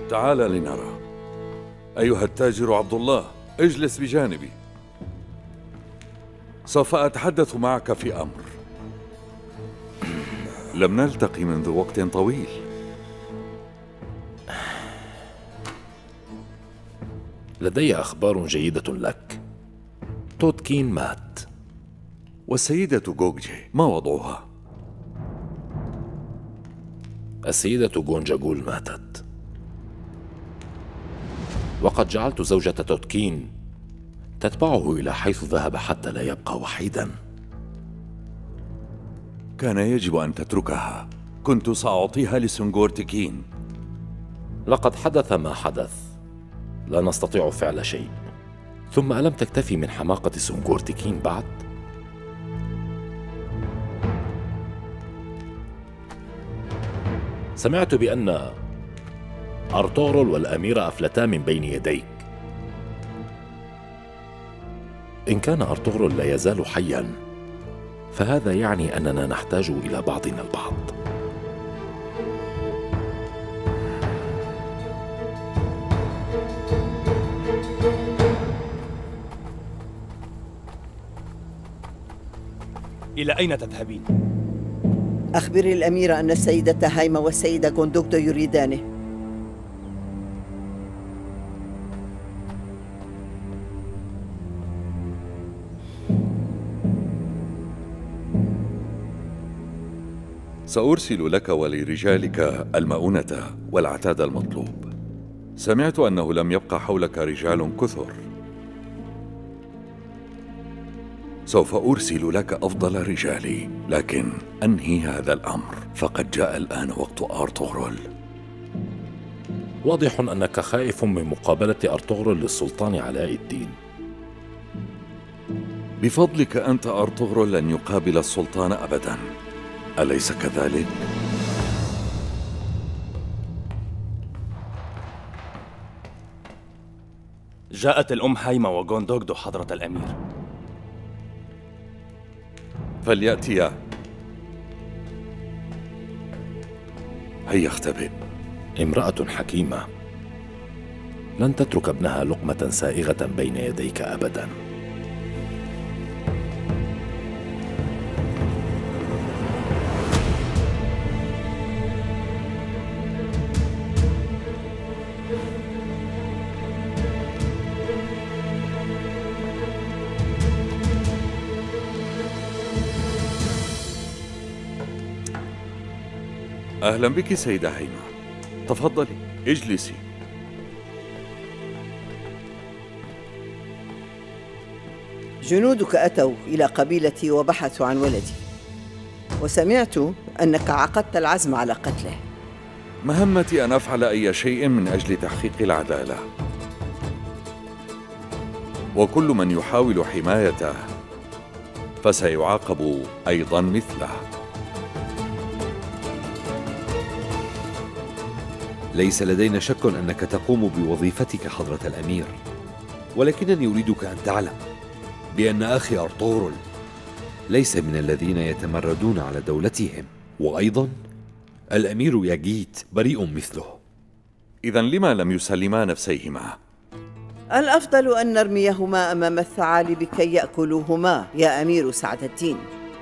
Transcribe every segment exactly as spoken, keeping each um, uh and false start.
تعال لنرى. أيها التاجر عبد الله، اجلس بجانبي. سوف أتحدث معك في أمر. لم نلتقي منذ وقت طويل. لدي أخبار جيدة لك. تودكين مات. والسيدة جوججي ما وضعها؟ السيدة جونجاجول ماتت، وقد جعلت زوجة تودكين تتبعه إلى حيث ذهب حتى لا يبقى وحيدا. كان يجب أن تتركها. كنت سأعطيها لسنغور تكين. لقد حدث ما حدث، لا نستطيع فعل شيء. ثم ألم تكتفي من حماقة سنغور تكين بعد؟ سمعت بأن أرطغرل والأميرة أفلتا من بين يديك. إن كان أرطغرل لا يزال حياً، فهذا يعني أننا نحتاج إلى بعضنا البعض. إلى أين تذهبين؟ أخبري الأميرة أن السيدة هايمة والسيدة غوندوغدو يريدانه. سأرسل لك ولرجالك المؤونة والعتاد المطلوب. سمعت أنه لم يبقى حولك رجال كثر. سوف أرسل لك أفضل رجالي، لكن أنهي هذا الأمر، فقد جاء الآن وقت أرطغرل. واضح أنك خائف من مقابلة أرطغرل للسلطان علاء الدين. بفضلك أنت أرطغرل لن يقابل السلطان أبداً، أليس كذلك؟ جاءت الأم هايمة وغوندوغدو حضرة الأمير. فليأتيا. هيا اختبئ. امرأة حكيمة لن تترك ابنها لقمة سائغة بين يديك أبداً. أهلا بك سيدة هيمة، تفضلي اجلسي. جنودك أتوا إلى قبيلتي وبحثوا عن ولدي، وسمعت أنك عقدت العزم على قتله. مهمتي أن أفعل أي شيء من أجل تحقيق العدالة، وكل من يحاول حمايته فسيعاقب أيضا مثله. ليس لدينا شك أنك تقوم بوظيفتك حضرة الأمير، ولكنني أريدك أن تعلم بأن أخي أرطغرل ليس من الذين يتمردون على دولتهم، وأيضا الأمير ياجيت بريء مثله. إذن لما لم يسلما نفسيهما؟ الأفضل أن نرميهما أمام الثعالب كي يأكلوهما يا أمير سعد الدين.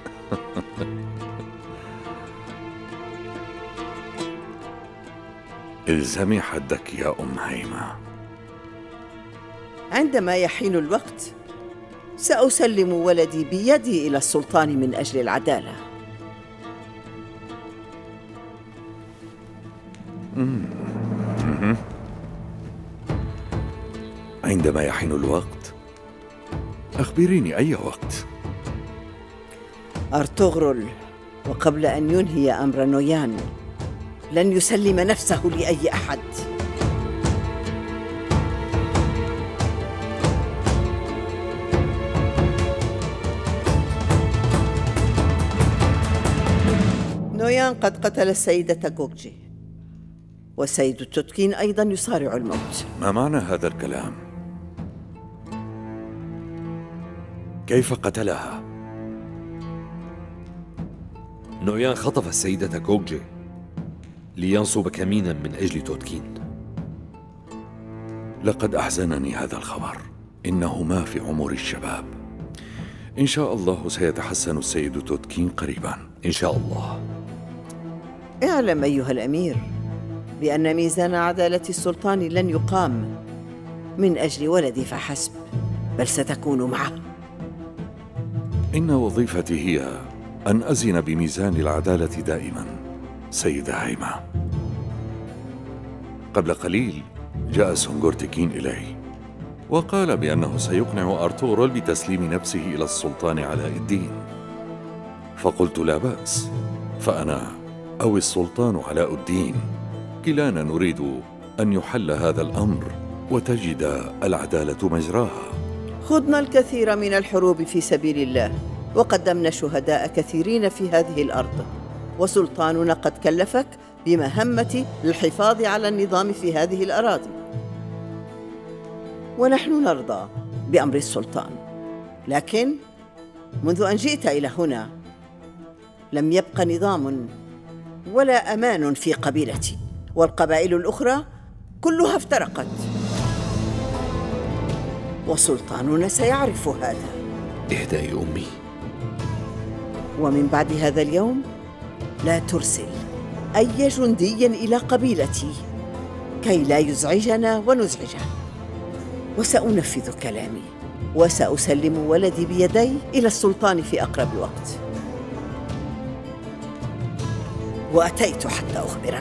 الزمي حدك يا أم هيمة. عندما يحين الوقت سأسلم ولدي بيدي إلى السلطان من أجل العدالة. عندما يحين الوقت أخبريني أي وقت. أرطغرل وقبل أن ينهي أمر نويان لن يسلم نفسه لأي أحد. نويان قد قتل السيدة جوججي، والسيد تودكين أيضا يصارع الموت. ما معنى هذا الكلام؟ كيف قتلها؟ نويان خطف السيدة جوججي لينصب كمينا من أجل تودكين. لقد أحزنني هذا الخبر. إنه ما في عمر الشباب. إن شاء الله سيتحسن السيد تودكين قريبا. إن شاء الله. اعلم أيها الأمير بأن ميزان عدالة السلطان لن يقام من أجل ولدي فحسب، بل ستكون معه. إن وظيفتي هي أن أزن بميزان العدالة دائما سيدة هيمة. قبل قليل جاء سونغورتيكين إلي وقال بأنه سيقنع أرطغرل بتسليم نفسه إلى السلطان علاء الدين، فقلت لا بأس، فأنا أو السلطان علاء الدين كلانا نريد أن يحل هذا الأمر وتجد العدالة مجراها. خضنا الكثير من الحروب في سبيل الله، وقدمنا شهداء كثيرين في هذه الأرض، وسلطاننا قد كلفك بمهمة الحفاظ على النظام في هذه الأراضي، ونحن نرضى بأمر السلطان. لكن منذ أن جئت إلى هنا لم يبق نظام ولا أمان في قبيلتي، والقبائل الأخرى كلها افترقت، وسلطاننا سيعرف هذا. اهدئي أمي. ومن بعد هذا اليوم لا ترسل أي جندي إلى قبيلتي كي لا يزعجنا ونزعجه، وسأنفذ كلامي وسأسلم ولدي بيدي إلى السلطان في أقرب وقت. وأتيت حتى أخبرك.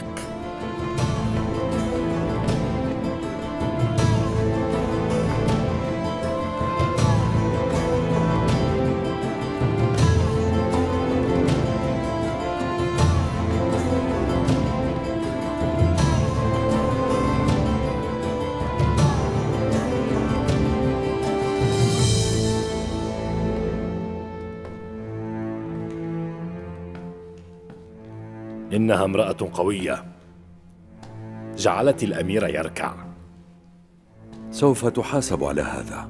إنها امرأة قوية جعلت الأمير يركع. سوف تحاسب على هذا.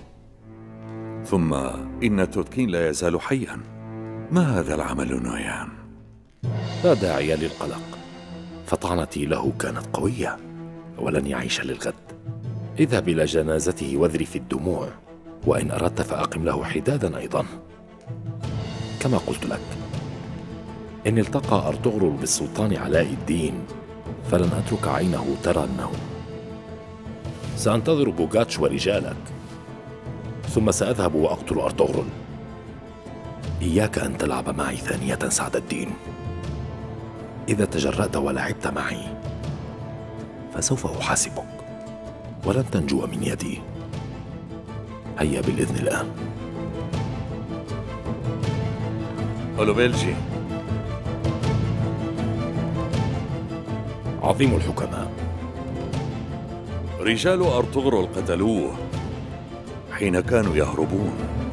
ثم إن تودكين لا يزال حيا. ما هذا العمل نويان؟ لا داعي للقلق، فطعنتي له كانت قوية ولن يعيش للغد. اذهب إلى جنازته واذرف الدموع، وإن أردت فأقم له حدادا أيضا. كما قلت لك، إن التقى أرطغرل بالسلطان علاء الدين فلن أترك عينه ترى النوم. سأنتظر بوغاتش ورجالك، ثم سأذهب وأقتل أرطغرل. إياك أن تلعب معي ثانية سعد الدين. إذا تجرأت ولعبت معي فسوف أحاسبك ولن تنجو من يدي. هيا بالإذن الآن. أولوبيلجي. عظيم الحكماء. رجال أرطغرل قتلوه حين كانوا يهربون.